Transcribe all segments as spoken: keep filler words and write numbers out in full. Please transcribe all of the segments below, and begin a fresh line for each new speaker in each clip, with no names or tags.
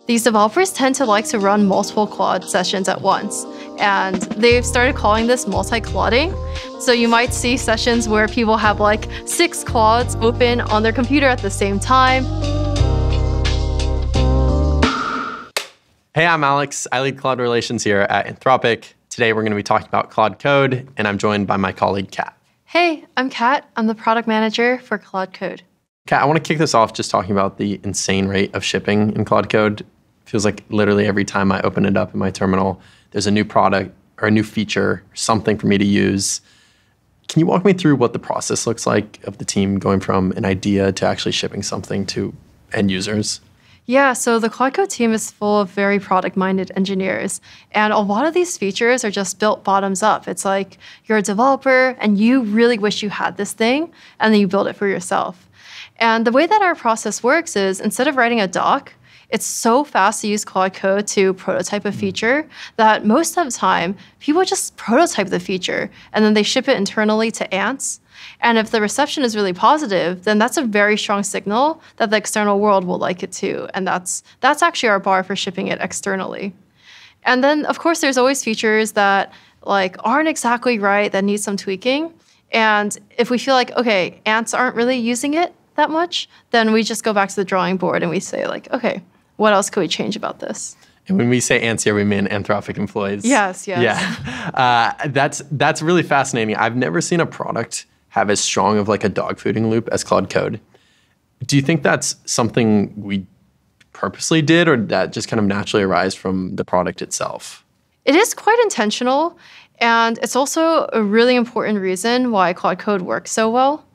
These developers tend to like to run multiple Claude sessions at once, and they've started calling this multi-Clauding. So you might see sessions where people have like six Claudes open on their computer at the same time.
Hey, I'm Alex. I lead Cloud Relations here at Anthropic. Today we're going to be talking about Claude Code, and I'm joined by my colleague, Kat.
Hey, I'm Kat. I'm the product manager for Claude Code.
Kat, I want to kick this off just talking about the insane rate of shipping in Claude Code. Feels like literally every time I open it up in my terminal, there's a new product or a new feature, something for me to use. Can you walk me through what the process looks like of the team going from an idea to actually shipping something to end users?
Yeah, so the Claude Code team is full of very product-minded engineers, and a lot of these features are just built bottoms up. It's like you're a developer and you really wish you had this thing, and then you build it for yourself. And the way that our process works is instead of writing a doc, it's so fast to use Claude Code to prototype a feature that most of the time, people just prototype the feature and then they ship it internally to Ants. And if the reception is really positive, then that's a very strong signal that the external world will like it too. And that's, that's actually our bar for shipping it externally. And then, of course, there's always features that like aren't exactly right, that need some tweaking. And if we feel like, okay, Ants aren't really using it that much, then we just go back to the drawing board and we say like, okay, what else could we change about this?
And when we say Ants here, we mean Anthropic employees.
Yes, yes.
Yeah, uh, that's that's really fascinating. I've never seen a product have as strong of like a dog fooding loop as Claude Code. Do you think that's something we purposely did, or that just kind of naturally arise from the product itself?
It is quite intentional, and it's also a really important reason why Claude Code works so well.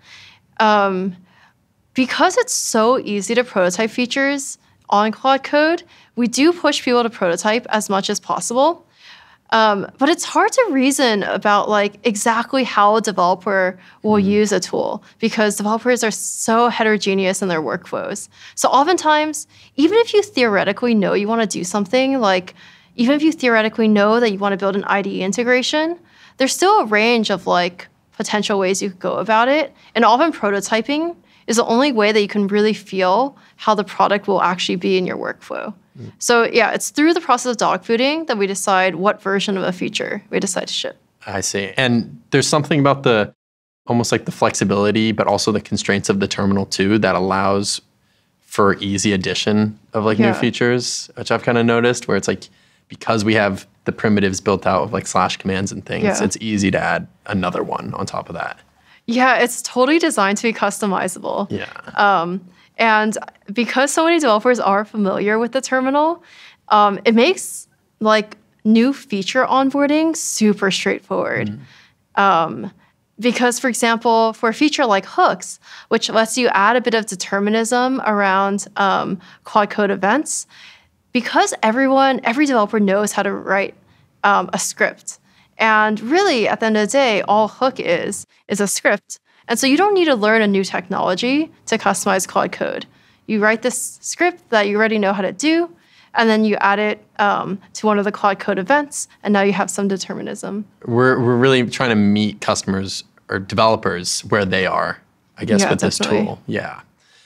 Um, because it's so easy to prototype features on Claude Code, we do push people to prototype as much as possible. Um, but it's hard to reason about like exactly how a developer will mm-hmm. use a tool because developers are so heterogeneous in their workflows. So oftentimes, even if you theoretically know you want to do something, like even if you theoretically know that you want to build an I D E integration, there's still a range of like potential ways you could go about it. And often prototyping is the only way that you can really feel how the product will actually be in your workflow. Mm. So yeah, it's through the process of dog fooding that we decide what version of a feature we decide to ship.
I see. And there's something about the, almost like the flexibility, but also the constraints of the terminal too, that allows for easy addition of like
yeah.
new features, which I've kind of noticed where it's like, because we have the primitives built out of like slash commands and things, yeah. it's easy to add another one on top of that.
Yeah, it's totally designed to be customizable.
Yeah.
Um, and because so many developers are familiar with the terminal, um, it makes like new feature onboarding super straightforward. Mm. Um, because, for example, for a feature like hooks, which lets you add a bit of determinism around um, Claude Code events, because everyone, every developer knows how to write um, a script. And really, at the end of the day, all Hook is, is a script. And so you don't need to learn a new technology to customize Claude Code. You write this script that you already know how to do, and then you add it um, to one of the Claude Code events, and now you have some determinism.
We're, we're really trying to meet customers or developers where they are, I guess,
yeah,
with
definitely.
this tool. Yeah.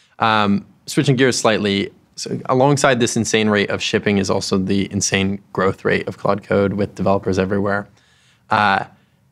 Um, switching gears slightly, so alongside this insane rate of shipping is also the insane growth rate of Claude Code with developers everywhere. Uh,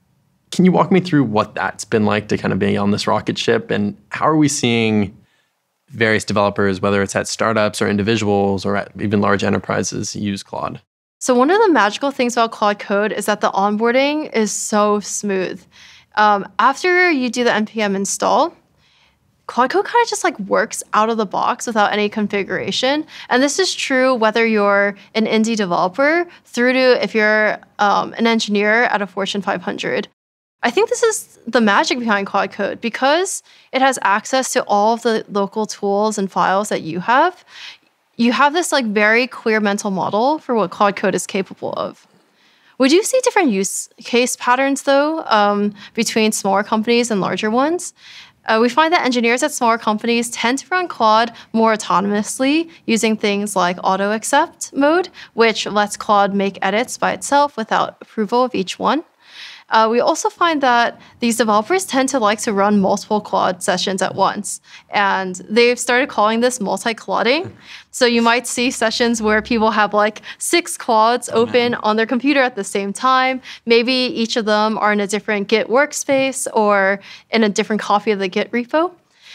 can you walk me through what that's been like to kind of be on this rocket ship, and how are we seeing various developers, whether it's at startups or individuals or at even large enterprises, use Claude?
So one of the magical things about Claude Code is that the onboarding is so smooth. Um, after you do the N P M install, Claude Code kind of just like works out of the box without any configuration. And this is true whether you're an indie developer through to if you're um, an engineer at a Fortune five hundred. I think this is the magic behind Claude Code because it has access to all of the local tools and files that you have. You have this like very clear mental model for what Claude Code is capable of. We do see different use case patterns though um, between smaller companies and larger ones. Uh, we find that engineers at smaller companies tend to run Claude more autonomously using things like auto-accept mode, which lets Claude make edits by itself without approval of each one. Uh, we also find that these developers tend to like to run multiple Claude sessions at once. And they've started calling this multi-Clauding. So you might see sessions where people have like six Claudes open on their computer at the same time. Maybe each of them are in a different Git workspace or in a different copy of the Git repo.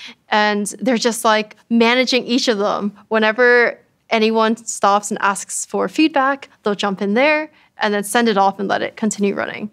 And they're just like managing each of them. Whenever anyone stops and asks for feedback, they'll jump in there and then send it off and let it continue running.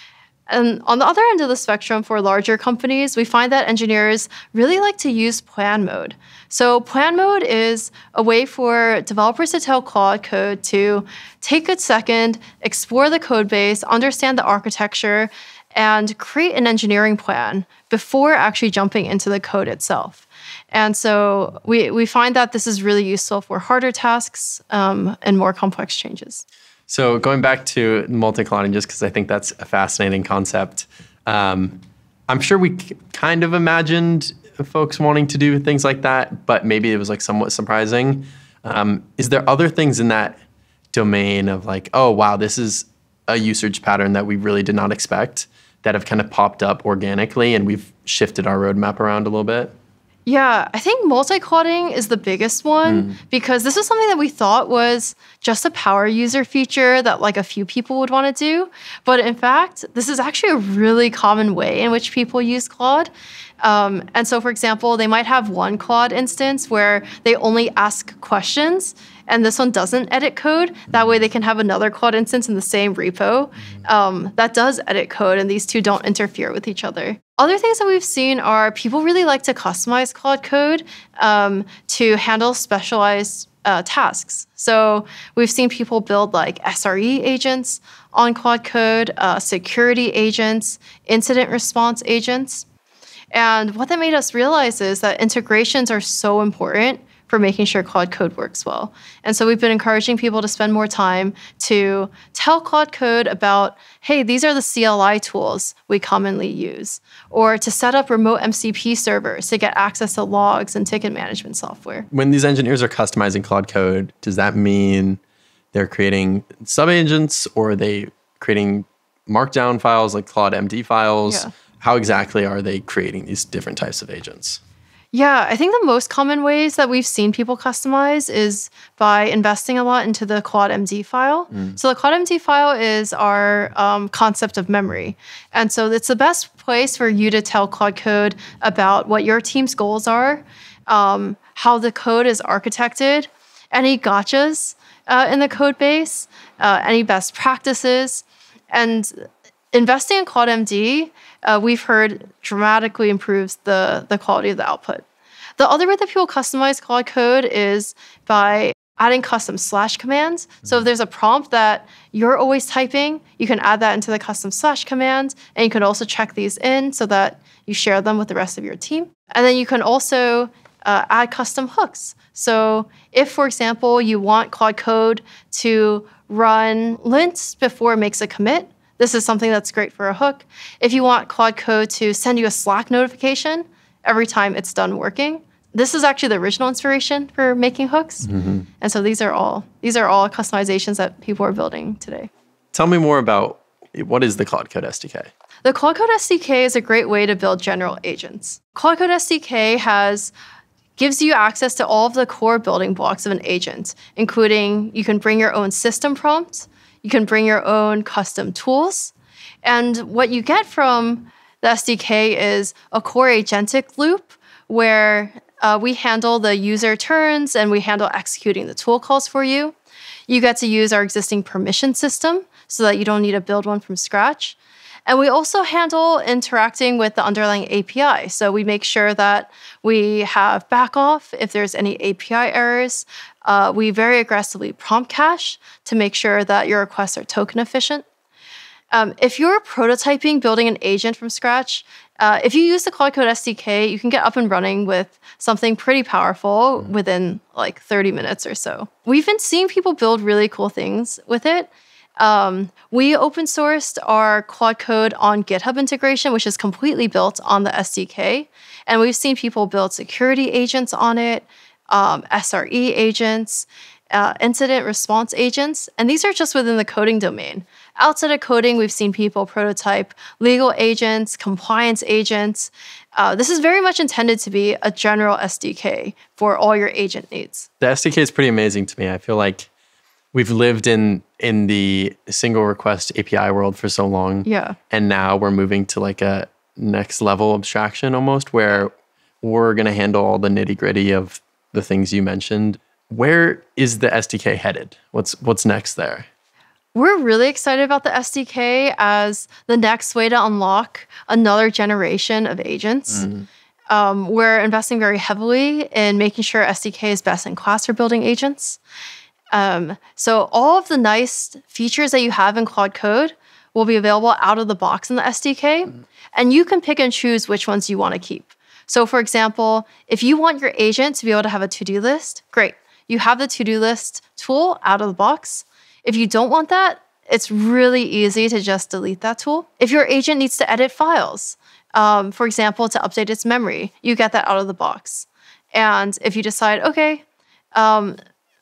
And on the other end of the spectrum for larger companies, we find that engineers really like to use plan mode. So plan mode is a way for developers to tell Claude Code to take a second, explore the code base, understand the architecture, and create an engineering plan before actually jumping into the code itself. And so we, we find that this is really useful for harder tasks um, and more complex changes.
So going back to multi-clouding, just because I think that's a fascinating concept, um, I'm sure we k- kind of imagined folks wanting to do things like that, but maybe it was like somewhat surprising. Um, is there other things in that domain of like, oh, wow, this is a usage pattern that we really did not expect that have kind of popped up organically and we've shifted our roadmap around a little bit?
Yeah, I think multi-clouding is the biggest one mm. because this is something that we thought was just a power user feature that like a few people would want to do. But in fact, this is actually a really common way in which people use Claude. Um, and so, for example, they might have one Claude instance where they only ask questions, and this one doesn't edit code. That way they can have another Claude instance in the same repo um, that does edit code, and these two don't interfere with each other. Other things that we've seen are people really like to customize Claude Code um, to handle specialized uh, tasks. So we've seen people build like S R E agents on Claude Code, uh, security agents, incident response agents. And what that made us realize is that integrations are so important for making sure Claude Code works well. And so we've been encouraging people to spend more time to tell Claude Code about, hey, these are the C L I tools we commonly use, or to set up remote M C P servers to get access to logs and ticket management software.
When these engineers are customizing Claude Code, does that mean they're creating sub-agents, or are they creating markdown files like Claude M D files?
Yeah.
How exactly are they creating these different types of agents?
Yeah, I think the most common ways that we've seen people customize is by investing a lot into the Claude M D file. Mm. So the Claude M D file is our um, concept of memory. And so it's the best place for you to tell Claude Code about what your team's goals are, um, how the code is architected, any gotchas uh, in the code base, uh, any best practices. And investing in Claude M D, uh, we've heard dramatically improves the, the quality of the output. The other way that people customize Claude Code is by adding custom slash commands. So if there's a prompt that you're always typing, you can add that into the custom slash command, and you can also check these in so that you share them with the rest of your team. And then you can also uh, add custom hooks. So if, for example, you want Claude Code to run lints before it makes a commit, this is something that's great for a hook. If you want Claude Code to send you a Slack notification every time it's done working, this is actually the original inspiration for making hooks. Mm-hmm. And so these are all these are all customizations that people are building today.
Tell me more about what is the Claude Code S D K?
The Claude Code S D K is a great way to build general agents. Claude Code S D K has gives you access to all of the core building blocks of an agent, including you can bring your own system prompts, you can bring your own custom tools. And what you get from the S D K is a core agentic loop where uh, we handle the user turns and we handle executing the tool calls for you. You get to use our existing permission system so that you don't need to build one from scratch. And we also handle interacting with the underlying A P I. So we make sure that we have back off if there's any A P I errors. Uh, we very aggressively prompt cache to make sure that your requests are token efficient. Um, if you're prototyping building an agent from scratch, uh, if you use the Claude Code S D K, you can get up and running with something pretty powerful within like thirty minutes or so. We've been seeing people build really cool things with it. Um, we open sourced our Claude Code on GitHub integration, which is completely built on the S D K. And we've seen people build security agents on it, um, S R E agents. uh, incident response agents, and these are just within the coding domain. Outside of coding, we've seen people prototype legal agents, compliance agents. Uh, this is very much intended to be a general S D K for all your agent needs.
The S D K is pretty amazing to me. I feel like we've lived in in the single request A P I world for so long.
Yeah.
And now we're moving to like a next level abstraction almost, where we're going to handle all the nitty gritty of the things you mentioned. Where is the S D K headed? What's what's next there?
We're really excited about the S D K as the next way to unlock another generation of agents. Mm. Um, we're investing very heavily in making sure S D K is best in class for building agents. Um, so all of the nice features that you have in Claude Code will be available out of the box in the S D K, mm. and you can pick and choose which ones you want to keep. So for example, if you want your agent to be able to have a to-do list, great. You have the to-do list tool out of the box. If you don't want that, it's really easy to just delete that tool. If your agent needs to edit files, um, for example, to update its memory, you get that out of the box. And if you decide, okay, um,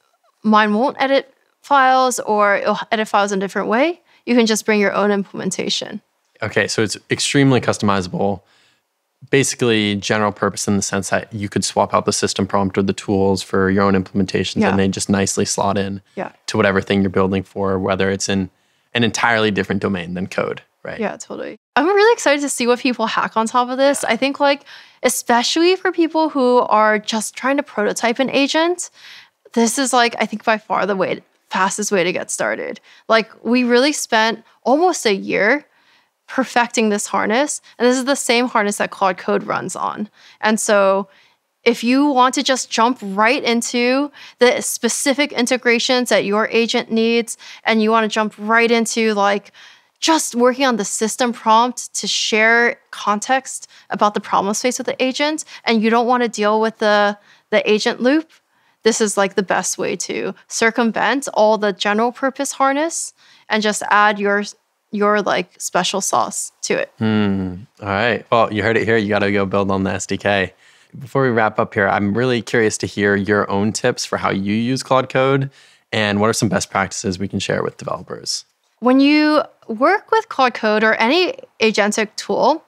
mine won't edit files or it'll edit files in a different way, you can just bring your own implementation.
Okay, so it's extremely customizable. Basically general purpose in the sense that you could swap out the system prompt or the tools for your own implementations, yeah. and they just nicely slot in
yeah.
to whatever thing you're building for, whether it's in an entirely different domain than code, right?
Yeah, totally. I'm really excited to see what people hack on top of this. I think like, especially for people who are just trying to prototype an agent, this is like, I think by far the way, fastest way to get started. Like we really spent almost a year perfecting this harness. And this is the same harness that Claude Code runs on. And so if you want to just jump right into the specific integrations that your agent needs, and you want to jump right into like just working on the system prompt to share context about the problem space with the agent, and you don't want to deal with the, the agent loop, this is like the best way to circumvent all the general purpose harness and just add your your like special sauce to it.
Mm, all right. Well, you heard it here. You got to go build on the S D K. Before we wrap up here, I'm really curious to hear your own tips for how you use Claude Code and what are some best practices we can share with developers.
When you work with Claude Code or any agentic tool,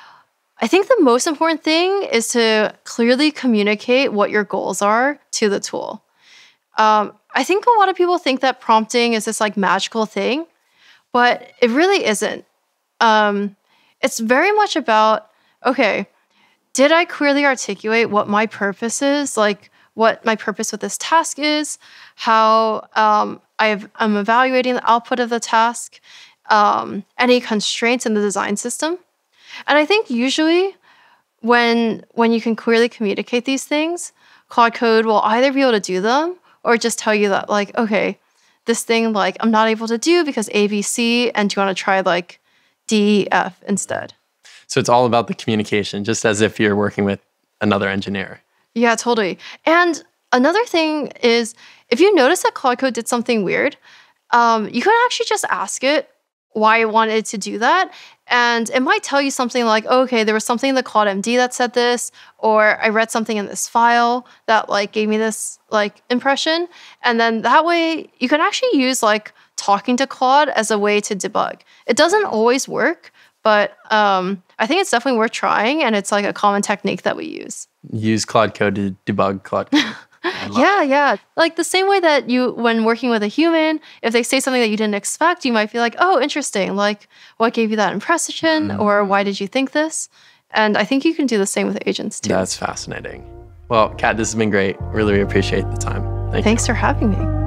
I think the most important thing is to clearly communicate what your goals are to the tool. Um, I think a lot of people think that prompting is this like magical thing, but it really isn't. Um, it's very much about, okay, did I clearly articulate what my purpose is? Like what my purpose with this task is, how um, I've, I'm evaluating the output of the task, um, any constraints in the design system. And I think usually when, when you can clearly communicate these things, Claude Code will either be able to do them or just tell you that like, okay, this thing like I'm not able to do because A, B, C, and do you want to try like D, F instead?
So it's all about the communication, just as if you're working with another engineer.
Yeah, totally. And another thing is, if you notice that Claude Code did something weird, um, you can actually just ask it why it wanted to do that. And it might tell you something like, oh, okay, there was something in the Claude M D that said this, or I read something in this file that like gave me this like impression. And then that way you can actually use like talking to Claude as a way to debug. It doesn't always work, but um, I think it's definitely worth trying. And it's like a common technique that we use.
Use Claude Code to debug Claude Code.
Yeah, yeah. Like the same way that you, when working with a human, if they say something that you didn't expect, you might feel like, oh, interesting. Like, what gave you that impression? Mm. Or why did you think this? And I think you can do the same with agents too.
That's fascinating. Well, Kat, this has been great. Really, really appreciate the time. Thank
Thanks
you.
for having me.